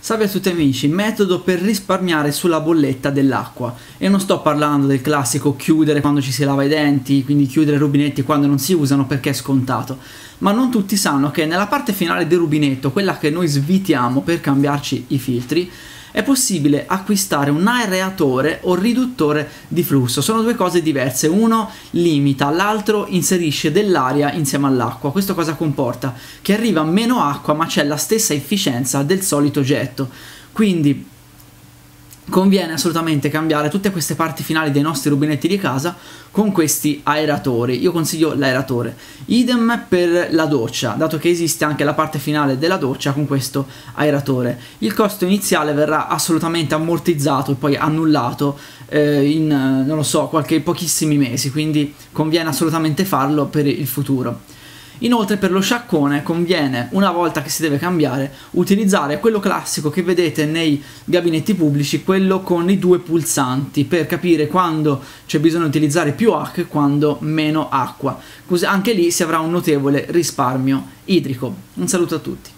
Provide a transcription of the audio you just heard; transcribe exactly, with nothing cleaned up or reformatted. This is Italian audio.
Salve a tutti amici, metodo per risparmiare sulla bolletta dell'acqua. E non sto parlando del classico chiudere quando ci si lava i denti, quindi chiudere i rubinetti quando non si usano perché è scontato. Ma non tutti sanno che nella parte finale del rubinetto, quella che noi svitiamo per cambiarci i filtri, è possibile acquistare un aeratore o riduttore di flusso. Sono due cose diverse, uno limita, l'altro inserisce dell'aria insieme all'acqua. Questo cosa comporta? Che arriva meno acqua ma c'è la stessa efficienza del solito getto. Quindi conviene assolutamente cambiare tutte queste parti finali dei nostri rubinetti di casa con questi aeratori. Io consiglio l'aeratore. Idem per la doccia, dato che esiste anche la parte finale della doccia con questo aeratore. Il costo iniziale verrà assolutamente ammortizzato e poi annullato eh, in, non lo so, qualche pochissimi mesi, quindi conviene assolutamente farlo per il futuro. Inoltre per lo sciacquone conviene, una volta che si deve cambiare, utilizzare quello classico che vedete nei gabinetti pubblici, quello con i due pulsanti, per capire quando c'è bisogno di utilizzare più acqua e quando meno acqua. Così anche lì si avrà un notevole risparmio idrico. Un saluto a tutti.